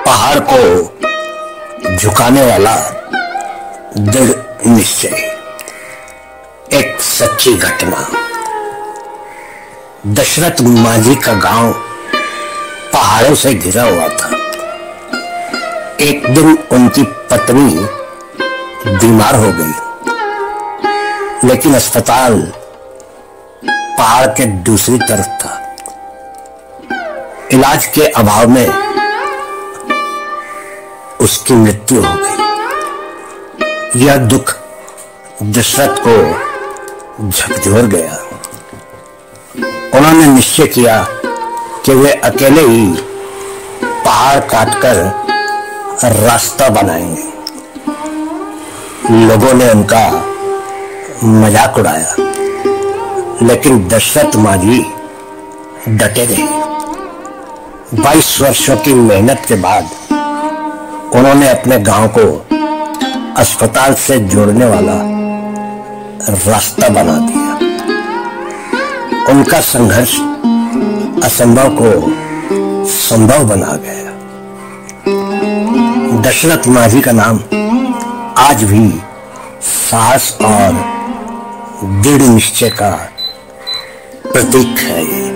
पहाड़ को झुकाने वाला दृढ़ निश्चय। एक सच्ची घटना। दशरथ माझी का गांव पहाड़ों से घिरा हुआ था। एक दिन उनकी पत्नी बीमार हो गई, लेकिन अस्पताल पहाड़ के दूसरी तरफ था। इलाज के अभाव में उसकी मृत्यु हो गई। यह दुख दशरथ को झकझोर गया। उन्होंने निश्चय किया कि वे अकेले ही पहाड़ काटकर रास्ता बनाएंगे। लोगों ने उनका मजाक उड़ाया, लेकिन दशरथ माझी डटे रहे। 22 वर्षों की मेहनत के बाद उन्होंने अपने गांव को अस्पताल से जोड़ने वाला रास्ता बना दिया। उनका संघर्ष असंभव को संभव बना गया। दशरथ माझी का नाम आज भी साहस और दृढ़ निश्चय का प्रतीक है।